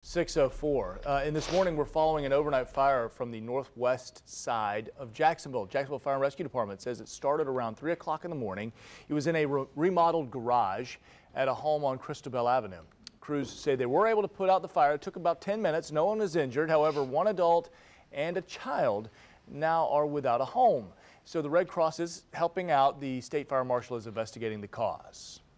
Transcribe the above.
6:04. And this morning we're following an overnight fire from the northwest side of Jacksonville. Jacksonville Fire and Rescue Department says it started around 3 o'clock in the morning. It was in a remodeled garage at a home on Christobel Avenue. Crews say they were able to put out the fire. It took about 10 minutes. No one was injured. However, one adult and a child now are without a home. So the Red Cross is helping out. The State Fire Marshal is investigating the cause.